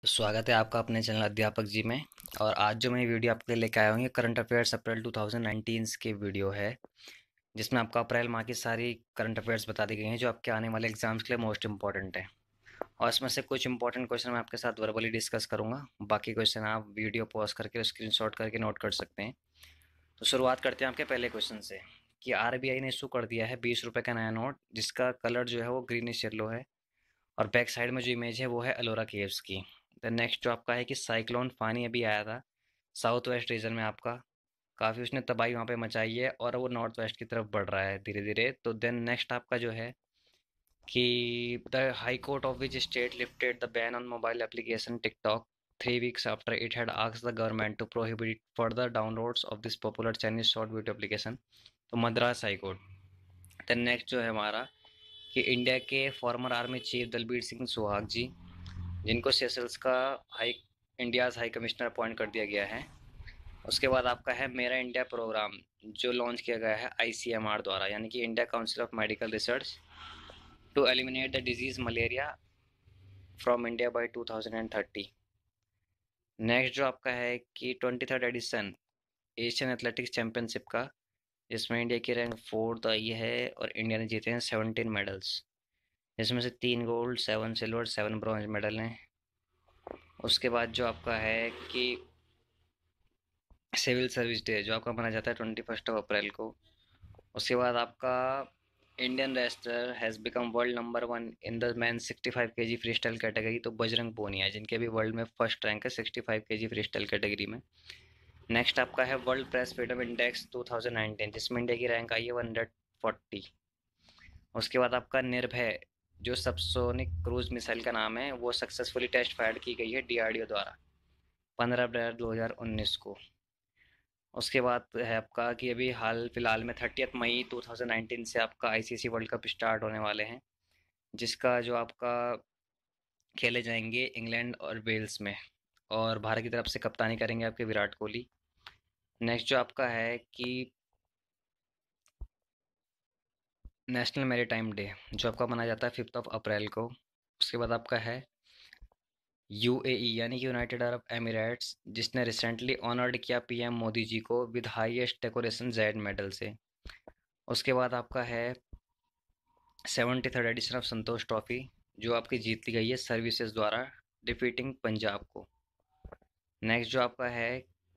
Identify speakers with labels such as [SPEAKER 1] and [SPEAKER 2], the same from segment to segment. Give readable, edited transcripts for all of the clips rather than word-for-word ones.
[SPEAKER 1] स्वागत है आपका अपने चैनल अध्यापक जी में। और आज जो मैं वीडियो आपके लिए लेके आया हूँ ये करंट अफेयर्स अप्रैल 2019 की वीडियो है, जिसमें आपको अप्रैल माह की सारी करंट अफेयर्स बता दी गई हैं जो आपके आने वाले एग्जाम्स के लिए मोस्ट इंपॉर्टेंट है। और इसमें से कुछ इंपॉर्टेंट क्वेश्चन मैं आपके साथ वर्बली डिस्कस करूंगा, बाकी क्वेश्चन आप वीडियो पॉज करके स्क्रीनशॉट करके नोट कर सकते हैं। तो शुरुआत करते हैं आपके पहले क्वेश्चन से कि आरबीआई ने इशू कर दिया है 20 रुपये का नया नोट, जिसका कलर जो है वो ग्रीनिश येलो है और बैक साइड में जो इमेज है वो है अलोरा केव्स की। द नेक्स्ट जो आपका है कि साइक्लोन फानी अभी आया था साउथ वेस्ट रीजन में आपका, काफ़ी उसने तबाही वहाँ पे मचाई है और वो नॉर्थ वेस्ट की तरफ बढ़ रहा है धीरे धीरे। तो देन नेक्स्ट आपका जो है कि the high court of which state lifted the ban on mobile application TikTok 3 weeks after it had asked the government to prohibit further downloads of this popular Chinese short video application। तो Madras high court. Then next जो है हमारा कि India के former army chief Dalbir Singh Suhag ji, जिनको Seychelles का high India's high commissioner appoint कर दिया गया है। उसके बाद आपका है मेरा इंडिया प्रोग्राम, जो लॉन्च किया गया है आईसीएमआर द्वारा, यानी कि India council of medical research, to eliminate the disease malaria from India by 2030। Next जो आपका है कि 23rd addition Asian athletics championship का, जिसमें इंडिया की रैंक 4th आई है और इंडिया ने जीते हैं 17 मेडल्स, जिसमें से 3 गोल्ड 7 सिल्वर 7 ब्रॉन्ज मेडल हैं। उसके बाद जो आपका है कि सिविल सर्विस डे जो आपका मनाया जाता है 21 अप्रैल को। उसके बाद आपका Indian wrestler has become world number 1 in the man 65 kg free style category, तो बजरंग पूनिया, जिनके भी वर्ल्ड में फर्स्ट रैंक है 65 kg फ्री स्टाइल कैटेगरी में। नेक्स्ट आपका है वर्ल्ड प्रेस फ्रीडम इंडेक्स 2019, जिसमें इंडिया की रैंक आई है 140। उसके बाद आपका निर्भय जो सबसोनिक क्रूज मिसाइल का नाम है, वो सक्सेसफुली टेस्ट फायर की गई है डीआरडीओ द्वारा 15 अप्रैल 2019 को। उसके बाद है आपका कि अभी हाल फिलहाल में 30 मई 2019 से आपका आईसीसी वर्ल्ड कप स्टार्ट होने वाले हैं, जिसका जो आपका खेले जाएंगे इंग्लैंड और वेल्स में, और भारत की तरफ से कप्तानी करेंगे आपके विराट कोहली। नेक्स्ट जो आपका है कि नेशनल मैरीटाइम डे जो आपका मनाया जाता है 5 अप्रैल को। उसके बाद आपका है यूएई यानी कि यूनाइटेड अरब एमिरेट्स, जिसने रिसेंटली ऑनर्ड किया पीएम मोदी जी को with highest decoration Zayed medal से। उसके बाद आपका है 73rd addition of Santosh trophy, जो आपकी जीत ली गई है सर्विसेज द्वारा डिफीटिंग पंजाब को। नेक्स्ट जो आपका है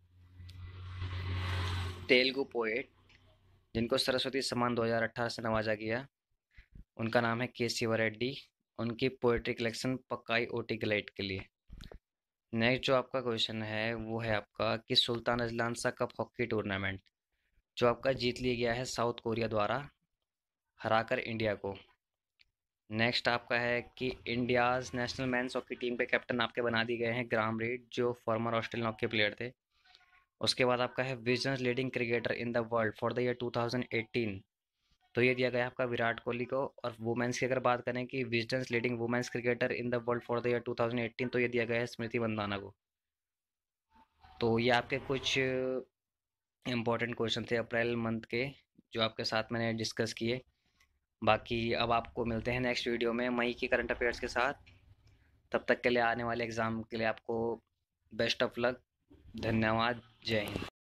[SPEAKER 1] तेलुगु पोएट जिनको सरस्वती सम्मान 2018 से नवाजा गया, उनका नाम है के शिवरेड्डी, उनकी पोएट्री कलेक्शन पक्काई ओटी ग्लाइट के लिए। नेक्स्ट जो आपका क्वेश्चन है वो है आपका कि Sultan Azlan Shah cup hockey tournament जो आपका जीत लिया गया है साउथ कोरिया द्वारा हराकर इंडिया को। नेक्स्ट आपका है कि India's national men's hockey team के कैप्टन आपके बना दिए गए हैं ग्राम रीड, जो फॉर्मर ऑस्ट्रेलियन हॉकी प्लेयर थे। उसके बाद आपका है Wisden's leading cricketer in the world for the year 2018, तो ये दिया गया है आपका विराट कोहली को। और वुमेंस की अगर बात करें कि Wisden's leading women's cricketer in the world for the year 2018, तो ये दिया गया है स्मृति मंदाना को। तो ये आपके कुछ इंपॉर्टेंट क्वेश्चन थे अप्रैल मंथ के, जो आपके साथ मैंने डिस्कस किए। बाकी अब आपको मिलते हैं नेक्स्ट वीडियो में मई की करंट अफेयर्स के साथ। तब तक के लिए आने वाले एग्ज़ाम के लिए आपको बेस्ट ऑफ लक। धन्यवाद। जय हिंद।